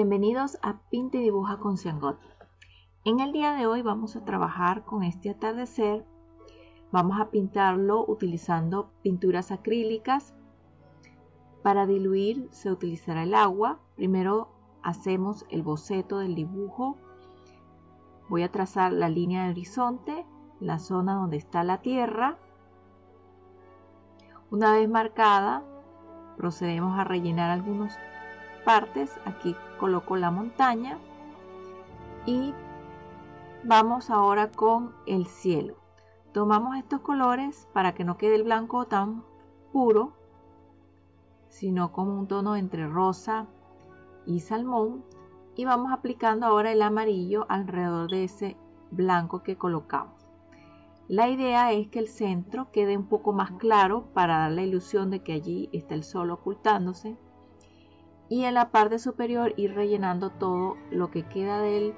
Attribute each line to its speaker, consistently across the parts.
Speaker 1: Bienvenidos a Pinta y Dibuja con Ciangot. En el día de hoy vamos a trabajar con este atardecer. Vamos a pintarlo utilizando pinturas acrílicas. Para diluir se utilizará el agua. Primero hacemos el boceto del dibujo. Voy a trazar la línea de horizonte, la zona donde está la tierra. Una vez marcada, procedemos a rellenar algunas partes. Aquí coloco la montaña y vamos ahora con el cielo. Tomamos estos colores para que no quede el blanco tan puro, sino como un tono entre rosa y salmón, y vamos aplicando ahora el amarillo alrededor de ese blanco que colocamos. La idea es que el centro quede un poco más claro para dar la ilusión de que allí está el sol ocultándose, y en la parte superior ir rellenando todo lo que queda del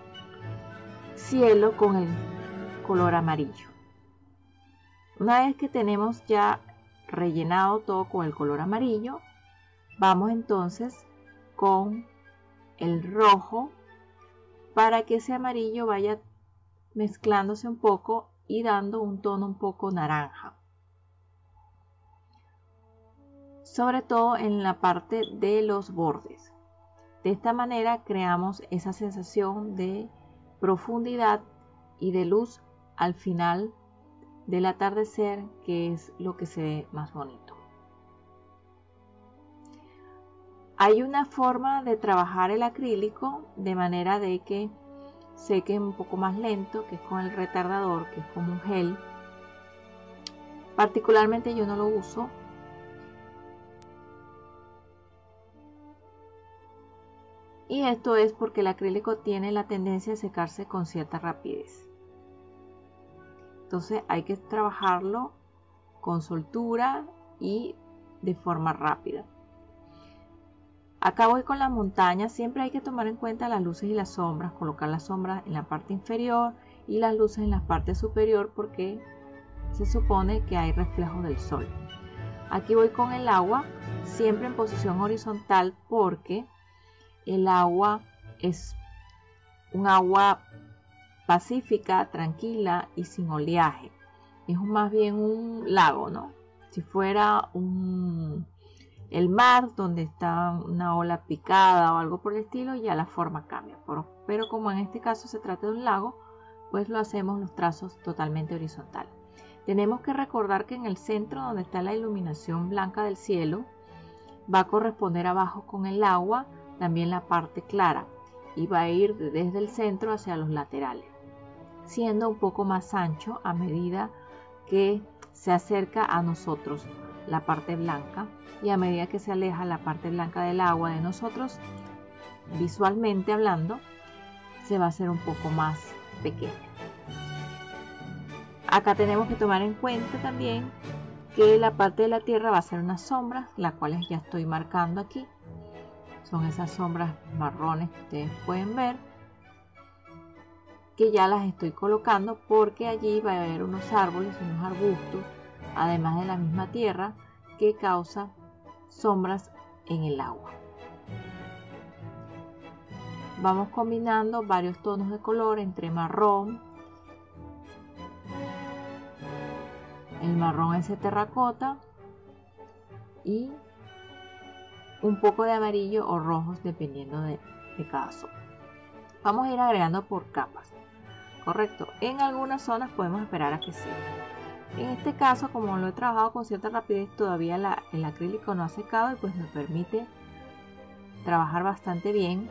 Speaker 1: cielo con el color amarillo. Una vez que tenemos ya rellenado todo con el color amarillo, vamos entonces con el rojo para que ese amarillo vaya mezclándose un poco y dando un tono un poco naranja, sobre todo en la parte de los bordes. De esta manera creamos esa sensación de profundidad y de luz al final del atardecer, que es lo que se ve más bonito. Hay una forma de trabajar el acrílico de manera de que seque un poco más lento, que es con el retardador, que es como un gel. Particularmente yo no lo uso. Y esto es porque el acrílico tiene la tendencia a secarse con cierta rapidez. Entonces hay que trabajarlo con soltura y de forma rápida. Acá voy con la montaña. Siempre hay que tomar en cuenta las luces y las sombras. Colocar las sombras en la parte inferior y las luces en la parte superior, porque se supone que hay reflejos del sol. Aquí voy con el agua, siempre en posición horizontal, porque el agua es un agua pacífica, tranquila y sin oleaje. Es más bien un lago, ¿no? Si fuera el mar, donde está una ola picada o algo por el estilo, ya la forma cambia. Pero como en este caso se trata de un lago, pues lo hacemos los trazos totalmente horizontales. Tenemos que recordar que en el centro, donde está la iluminación blanca del cielo, va a corresponder abajo con el agua también la parte clara, y va a ir desde el centro hacia los laterales, siendo un poco más ancho a medida que se acerca a nosotros la parte blanca, y a medida que se aleja la parte blanca del agua de nosotros, visualmente hablando, se va a hacer un poco más pequeño. Acá tenemos que tomar en cuenta también que la parte de la tierra va a ser unas sombras, las cuales ya estoy marcando aquí. Son esas sombras marrones que ustedes pueden ver, que ya las estoy colocando porque allí va a haber unos árboles, unos arbustos, además de la misma tierra, que causa sombras en el agua. Vamos combinando varios tonos de color entre marrón, el marrón ese terracota y un poco de amarillo o rojos, dependiendo de cada zona. Vamos a ir agregando por capas, correcto. En algunas zonas podemos esperar a que seque. En este caso, como lo he trabajado con cierta rapidez, todavía el acrílico no ha secado, y pues me permite trabajar bastante bien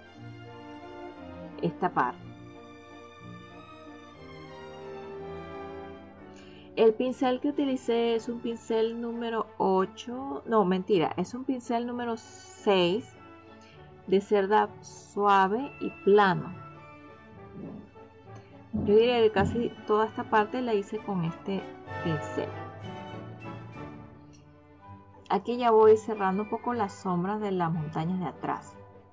Speaker 1: esta parte. El pincel que utilicé es un pincel número 8, no mentira, es un pincel número 6 de cerda suave y plano. Yo diría que casi toda esta parte la hice con este pincel. Aquí ya voy cerrando un poco las sombras de las montañas de atrás.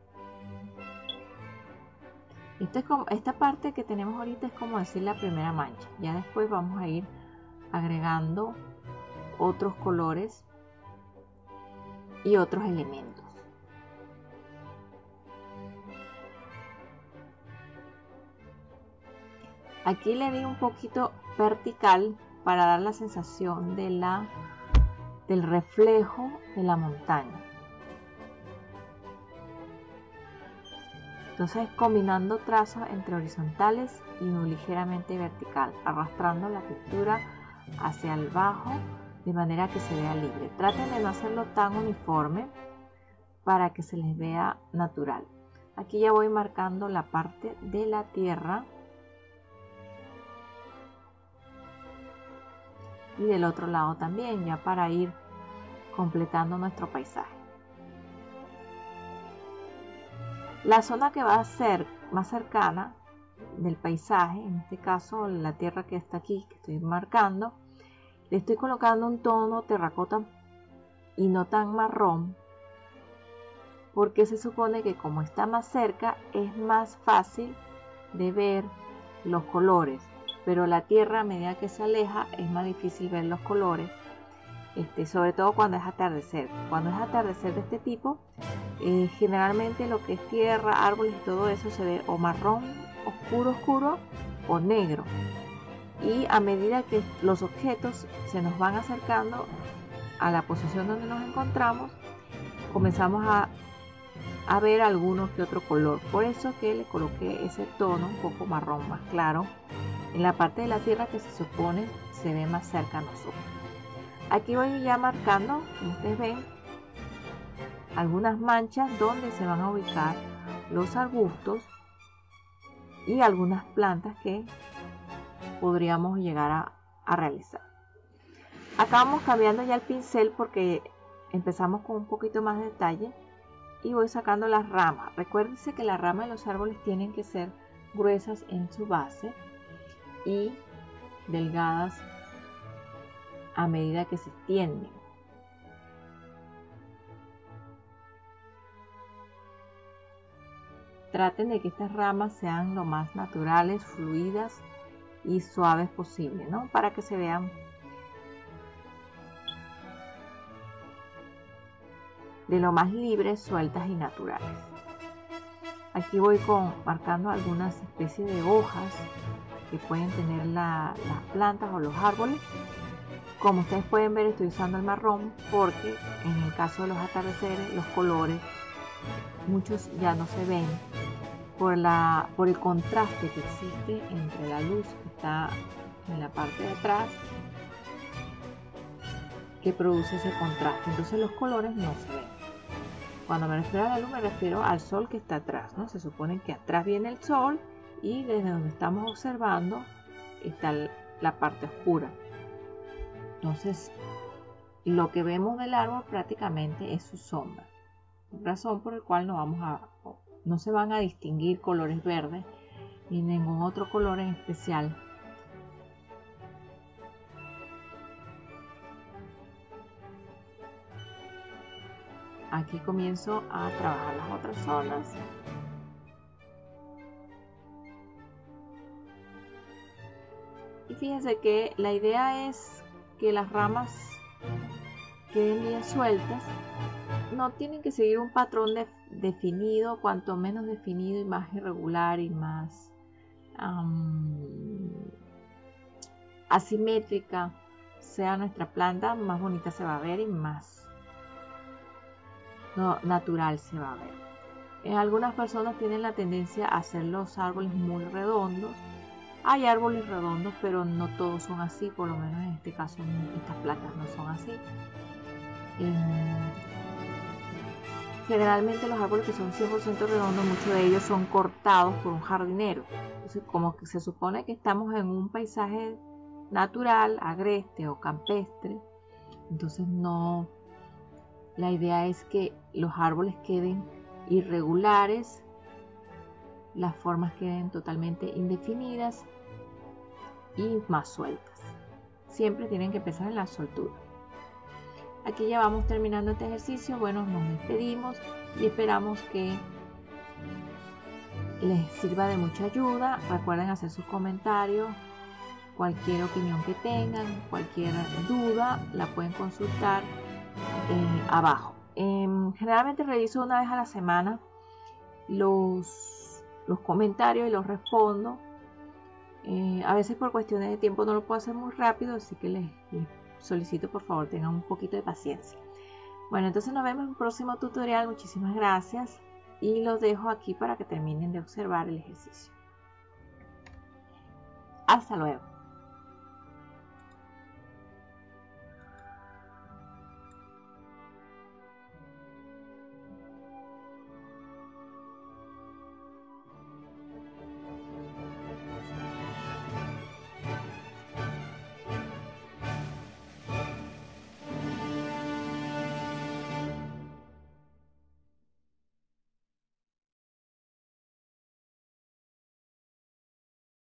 Speaker 1: Esta parte que tenemos ahorita es como decir la primera mancha. Ya después vamos a ir agregando otros colores y otros elementos. Aquí le di un poquito vertical para dar la sensación de del reflejo de la montaña. Entonces combinando trazos entre horizontales y uno ligeramente vertical, arrastrando la pintura hacia el bajo de manera que se vea libre. Traten de no hacerlo tan uniforme para que se les vea natural. Aquí ya voy marcando la parte de la tierra y del otro lado también, ya para ir completando nuestro paisaje. La zona que va a ser más cercana del paisaje, en este caso la tierra que está aquí, que estoy marcando, le estoy colocando un tono terracota y no tan marrón, porque se supone que como está más cerca es más fácil de ver los colores, pero la tierra a medida que se aleja es más difícil ver los colores, sobre todo cuando es atardecer. Cuando es atardecer de este tipo, generalmente lo que es tierra, árboles y todo eso se ve o marrón oscuro o negro, y a medida que los objetos se nos van acercando a la posición donde nos encontramos, comenzamos a ver alguno que otro color. Por eso que le coloqué ese tono un poco marrón más claro en la parte de la tierra que se supone se ve más cerca a nosotros. Aquí voy ya marcando, como ustedes ven, algunas manchas donde se van a ubicar los arbustos y algunas plantas que podríamos llegar a realizar. Acá vamos cambiando ya el pincel porque empezamos con un poquito más de detalle y voy sacando las ramas. Recuérdense que las ramas de los árboles tienen que ser gruesas en su base y delgadas a medida que se extienden. Traten de que estas ramas sean lo más naturales, fluidas y suaves posible, ¿no? Para que se vean de lo más libres, sueltas y naturales. Aquí voy marcando algunas especies de hojas que pueden tener las plantas o los árboles. Como ustedes pueden ver, estoy usando el marrón porque en el caso de los atardeceres los colores muchos ya no se ven por el contraste que existe entre la luz que está en la parte de atrás, que produce ese contraste. Entonces los colores no se ven. Cuando me refiero a la luz me refiero al sol que está atrás, ¿no? Se supone que atrás viene el sol y desde donde estamos observando está la parte oscura. Entonces lo que vemos del árbol prácticamente es su sombra, razón por la cual no se van a distinguir colores verdes ni ningún otro color en especial. Aquí comienzo a trabajar las otras zonas. Y fíjense que la idea es que las ramas queden bien sueltas. No tienen que seguir un patrón definido, cuanto menos definido y más irregular y más asimétrica sea nuestra planta, más bonita se va a ver y más natural se va a ver. Algunas personas tienen la tendencia a hacer los árboles muy redondos. Hay árboles redondos, pero no todos son así, por lo menos en este caso estas placas no son así. Generalmente los árboles que son 100% redondos, muchos de ellos son cortados por un jardinero. Entonces, como que se supone que estamos en un paisaje natural, agreste o campestre, entonces no. La idea es que los árboles queden irregulares, las formas queden totalmente indefinidas y más sueltas. Siempre tienen que empezar en la soltura. Aquí ya vamos terminando este ejercicio. Bueno, nos despedimos y esperamos que les sirva de mucha ayuda. Recuerden hacer sus comentarios, cualquier opinión que tengan, cualquier duda la pueden consultar abajo. Generalmente reviso una vez a la semana los comentarios y los respondo. A veces por cuestiones de tiempo no lo puedo hacer muy rápido, así que les solicito por favor tengan un poquito de paciencia. Bueno, entonces nos vemos en un próximo tutorial. Muchísimas gracias y los dejo aquí para que terminen de observar el ejercicio. Hasta luego.